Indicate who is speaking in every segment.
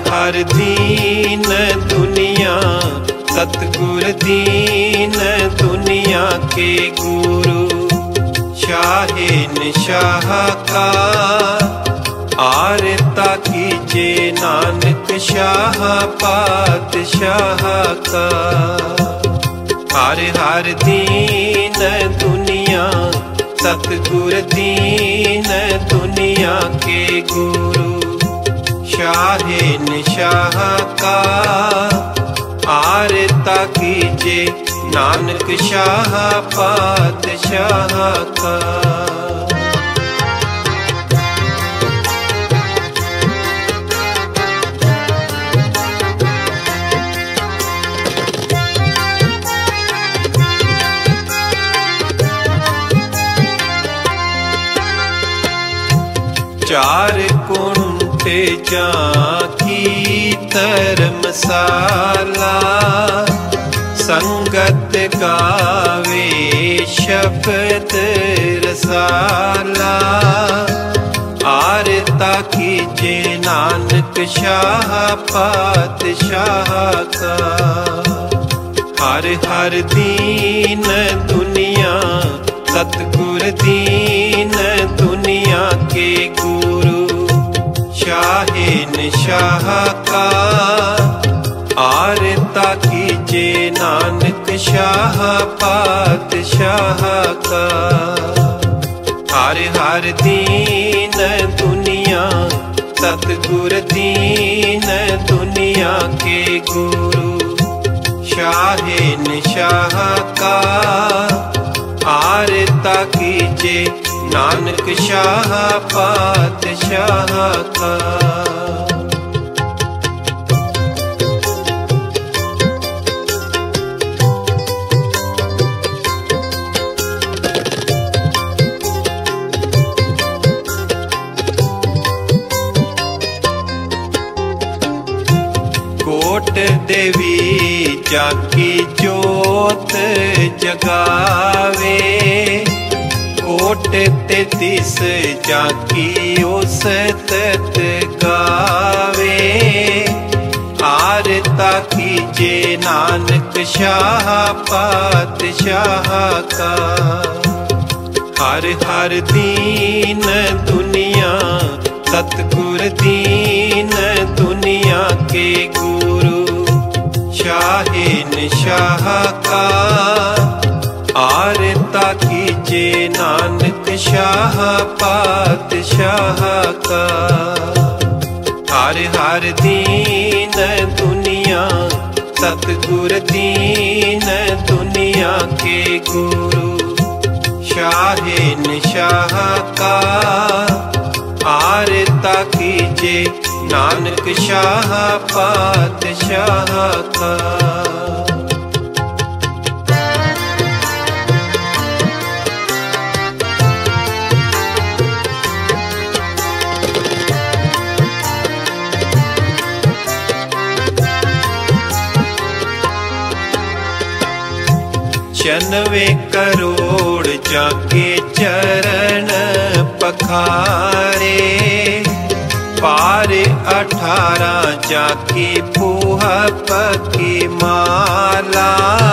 Speaker 1: हर दीन दुनिया, सतगुर दीन दुनिया के गुरु। शाहे शाह का आरता कीजे, नानक शाह पातशाह का। हर हर दीन दुनिया, सतगुर दीन दुनिया के गुरु। शाहे शाह का आरता कीजे, नानक शाह पातशाह का। चार कुंटे जाकी धर्मशाला, संगत गावे शब्द रसाला। आरता कीजे, नानक शाह पातशाह का। हर हर दीन दुनिया, सतगुर दीन दुनिया के गुरु। शाहे शाह का आरता कीजे, नानक शाह पातशाह का। हर हर दीन दुनिया, सतगुर दीन दुनिया के गुरु। शाहे शाह का आरता कीजे, नानक शाह पातशाह का। कोट देवी जाकी जोत जगावे, कोट 33 जाकी औसत गावे। आरता कीजे, नानक शाह पातशाह का। हर हर दीन दुनिया, सतगुर दीन दुनिया के गुरु। शाहे शाह का आरता कीजे, नानक शाह पातशाह का। हर हर दीन दुनिया, सतगुर दीन दुनिया के गुरु। शाहे शाह का आरता कीजे, नानक शाह पातशाह का। चनवे करोड़ जाके चरण पखारे, पार 18 जाके पूहा पकी माला।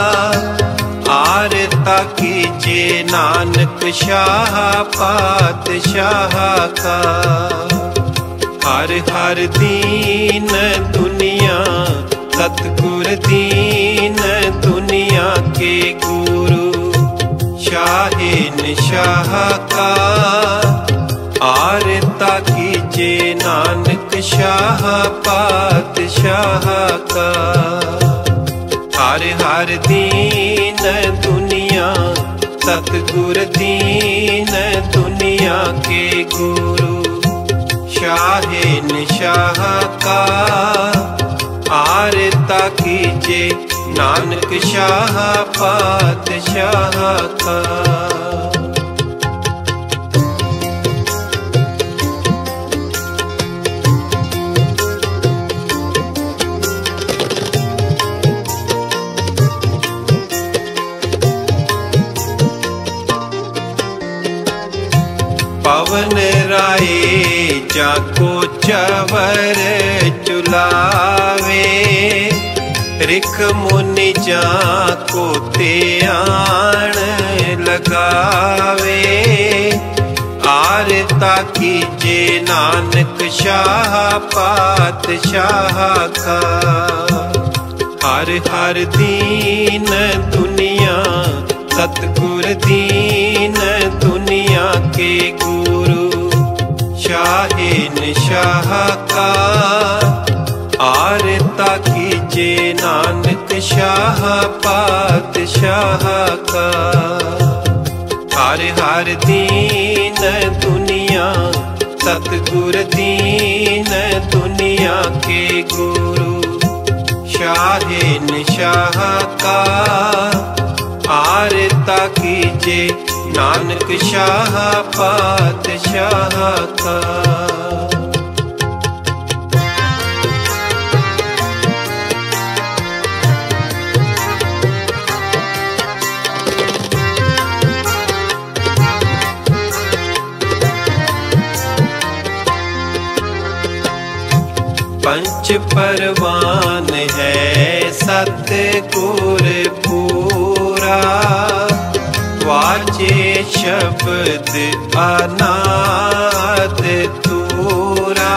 Speaker 1: आरता कीजे, नानक शाह पातशाह का। हर हर दीन दुनिया, सतगुर दीन दुनिया के गुरु। शाहे शाह का आरता कीजे, नानक शाह पातशाह का। हर हर दीन दुनिया, सतगुर दीन दुनिया के गुरु। शाहे शाह का आरता कीजे, नानक शाह पातशाह का। पवन राय जाको चवर झुलावे, रिख मुनि जा को त्याण लगावे। आरता कीजे नानक शाह पातशाह का। हर हर दीन दुनिया सतगुर दीन दुनिया के गुरु शाहिन शाह का। आरता कीजे नानक शाह पातशाह का। हर हर दीन दुनिया सतगुर दीन दुनिया के गुरु शाहिन शाह का। आरता कीजे नानक शाह पातशाह का। पंच परवान है सतगुर पूरा, वाचे शब्द अनाद तूरा।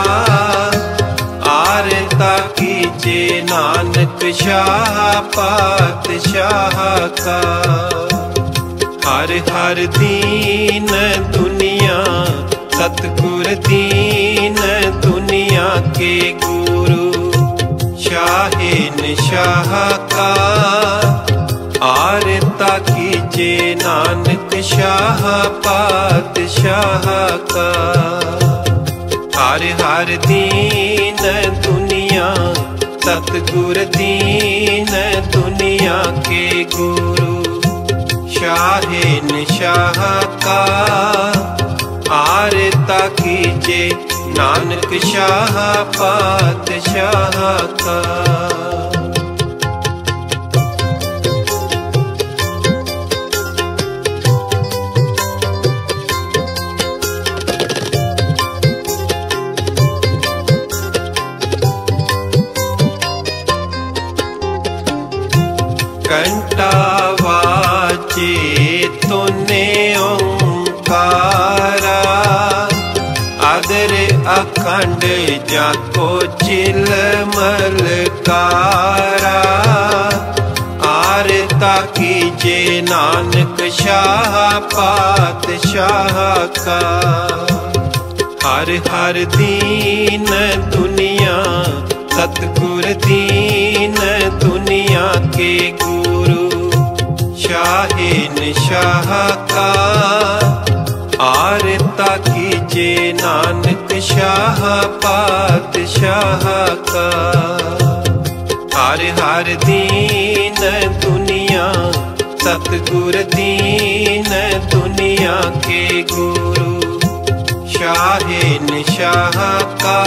Speaker 1: आरता कीजे नानक शाह पातशाह का। हर हर दीन दुनिया सतगुर दीन दुनिया के गुरु शाहिन शाह का। आरता कीजे नानक शाह पातशाह का। हर हर दीन दुनिया सतगुर दीन दुनिया के गुरु शाहिन शाह का। आरता कीजे नानक शाह पातशाह का। घंटा वाजे तूने ओंकारा, आदर अखंड जाको चिलमलकारा। आरता कीजे नानक शाह पातशाह का। हर हर दीन दुनिया सतगुर दीन दुनिया के गुरु शाहिन शाह का। आरता कीजे नानक शाह पातशाह का। हर हर दीन दुनिया सतगुर दीन दुनिया के गुरु शाहिन शाह का।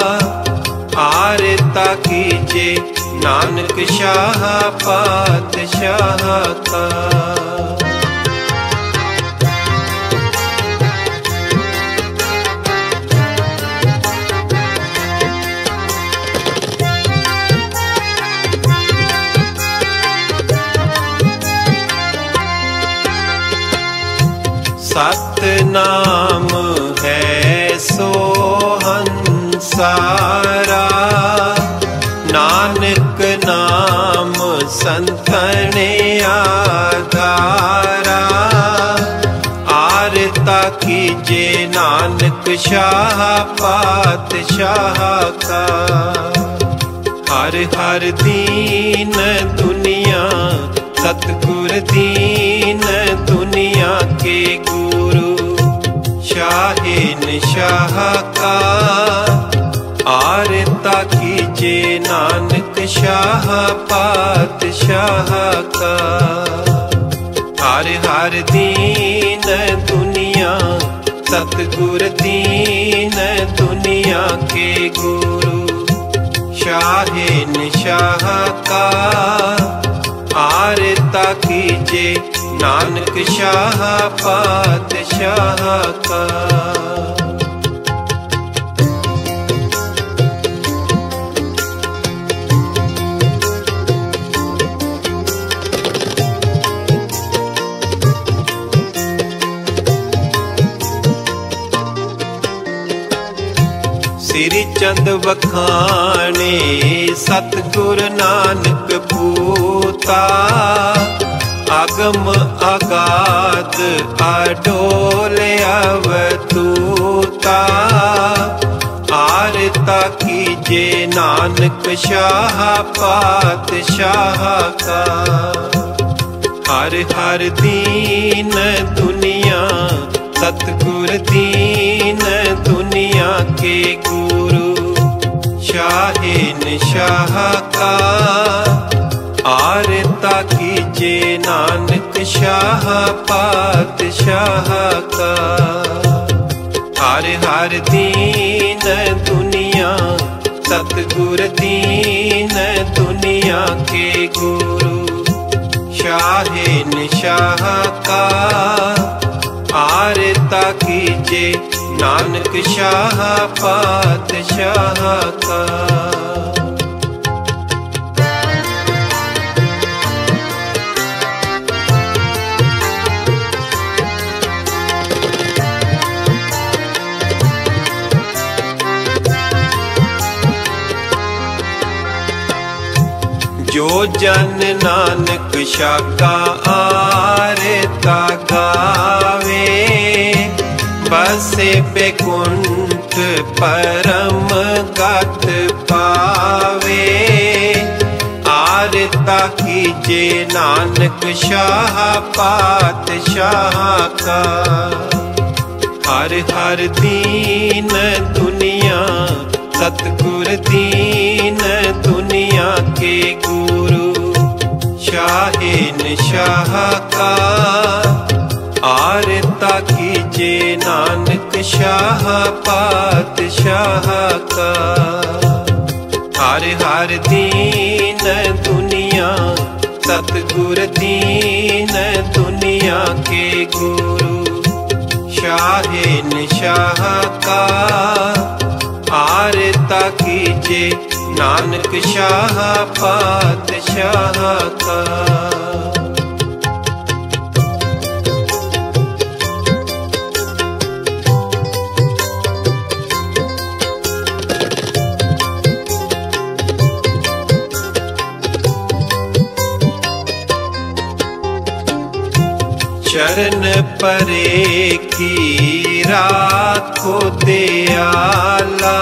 Speaker 1: आरता कीजे नानक शाह पातशाह का। सतनाम है सोहंसारा, नानक नाम संतने आधारा। आरता कीजे नानक शाह पातशाह का। हर हर दीन दुनिया सतगुर दीन दुनिया के गुरु शाहिन शाह का। आरता कीजे नानक शाह पातशाह का। हर हर दीन दुनिया सतगुर दीन दुनिया के गुरु शाहिन शाह का। आरता कीजे नानक शाह पातशाह का। चंद वखाने सतगुर नानक पूता। आगम आगाध अडोल अवतूता। आरता कीजे नानक शाह पातशाह का। हर हर दीन दुनिया सतगुर दीन दुनिया के गुरु। शाहिन शाह का आरता कीजे नानक शाह पातशाह का। हर हर दीन दुनिया सतगुर दीन दुनिया के गुरु। शाहिन शाह का आरता कीजे नानक शाह पातशाह का। जो जन नानक शाखा आरता गावे। बसे बैकुंठ परम गत पावे। आरता कीजे नानक शाह पातशाह का। हर हर दीन दुनिया सतगुर दीन दुनिया के गुरु। शाहिन शाह का आरता कीजे नानक शाह पातशाह का। हर हर दीन दुनिया सतगुर दीन दुनिया के गुरु। शाहिन शाह का आरता कीजे नानक शाह पातशाह का। चरण परे की राखो दयाला।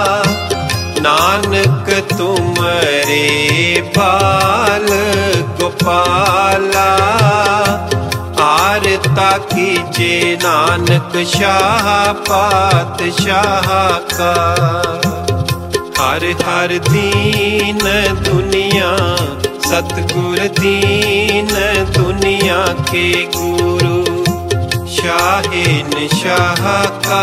Speaker 1: नानक तुमरे बाल गोपाला। आरता कीजे नानक शाह पातशाह का। हर हर दीन दुनिया सतगुर दीन दुनिया के गुरु। शाहिन शाह का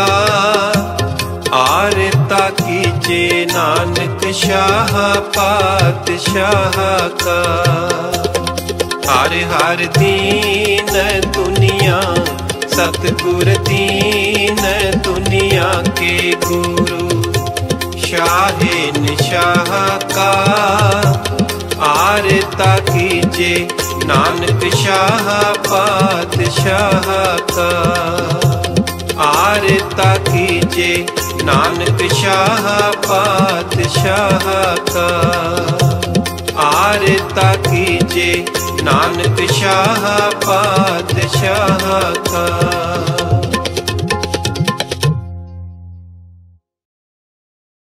Speaker 1: आरता कीजे नानक शाह पातशाह का। हर हर दीन दुनिया सतगुर दीन दुनिया के गुरु। शाहिन शाह का आरता कीजे नानक शाह पातशाह का। आरता कीजे नानक शाह पातशाह का। आरता कीजे नानक शाह पातशाह का।